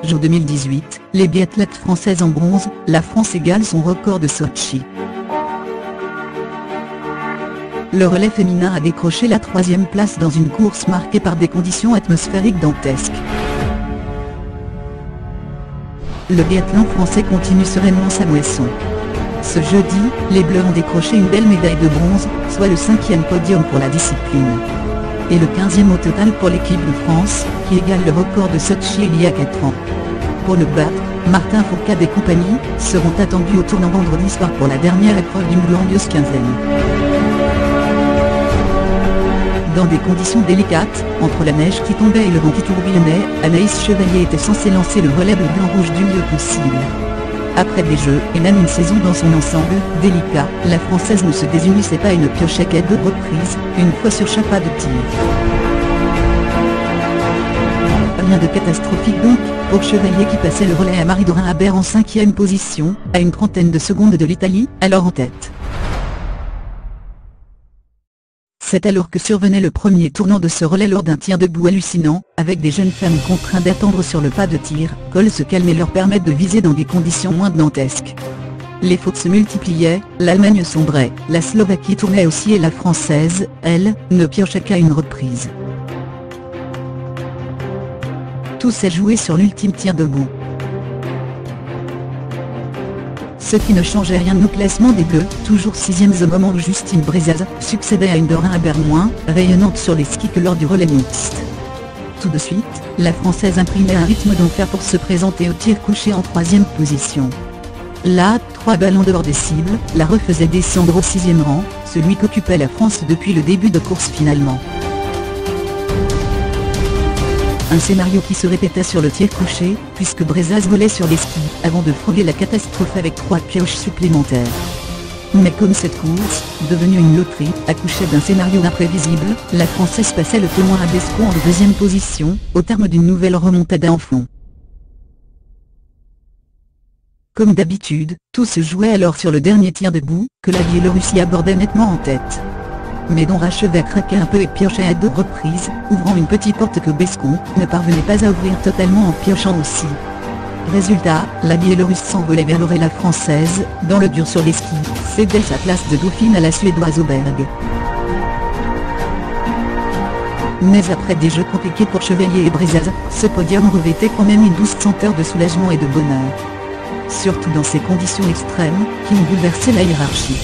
JO 2018, les biathlètes françaises en bronze, la France égale son record de Sotchi. Le relais féminin a décroché la 3e place dans une course marquée par des conditions atmosphériques dantesques. Le biathlon français continue sereinement sa moisson. Ce jeudi, les Bleus ont décroché une belle médaille de bronze, soit le 5e podium pour la discipline. Et le 15e au total pour l'équipe de France, qui égale le record de Sotchi il y a 4 ans. Pour le battre, Martin Fourcade et compagnie seront attendus au tournant vendredi soir pour la dernière épreuve d'une glorieuse quinzaine. Dans des conditions délicates, entre la neige qui tombait et le vent qui tourbillonnait, Anaïs Chevalier était censée lancer le relais bleu-blanc-rouge du mieux possible. Après des Jeux, et même une saison dans son ensemble délicat, la Française ne se désunissait pas et ne piochait qu'à 2 reprises, une fois sur chaque pas de tir. Rien de catastrophique donc, pour Chevalier qui passait le relais à Marie-Dorin Habert en 5e position, à une trentaine de secondes de l'Italie, alors en tête. C'est alors que survenait le premier tournant de ce relais lors d'un tir debout hallucinant, avec des jeunes femmes contraintes d'attendre sur le pas de tir, Cole se calme et leur permettent de viser dans des conditions moins dantesques. Les fautes se multipliaient, l'Allemagne sombrait, la Slovaquie tournait aussi et la Française, elle, ne piochait qu'à une reprise. Tout s'est joué sur l'ultime tir debout. Ce qui ne changeait rien au classement des Bleus, toujours 6e au moment où Justine Brezaz succédait à une Dorin Habert moins rayonnante sur les skis que lors du relais mixte. Tout de suite, la Française imprimait un rythme d'enfer pour se présenter au tir couché en 3e position. Là, 3 ballons dehors des cibles, la refaisait descendre au 6e rang, celui qu'occupait la France depuis le début de course finalement. Un scénario qui se répétait sur le tir couché, puisque Brezaz volait sur les skis, avant de frôler la catastrophe avec 3 pioches supplémentaires. Mais comme cette course, devenue une loterie, accouchait d'un scénario imprévisible, la Française passait le témoin à Bescot en 2e position, au terme d'une nouvelle remontada en fond. Comme d'habitude, tout se jouait alors sur le dernier tir debout, que la Biélorussie abordait nettement en tête. Mais dont Rachevait craquait un peu et piochait à 2 reprises, ouvrant une petite porte que Bescot ne parvenait pas à ouvrir totalement en piochant aussi. Résultat, la Biélorusse s'envolait vers l'oreille la Française, dans le dur sur les skis, cédait sa place de dauphine à la Suédoise Åberg. Mais après des Jeux compliqués pour Chevalier et Brezaz, ce podium revêtait quand même une douce senteur de soulagement et de bonheur. Surtout dans ces conditions extrêmes, qui ont bouleversé la hiérarchie.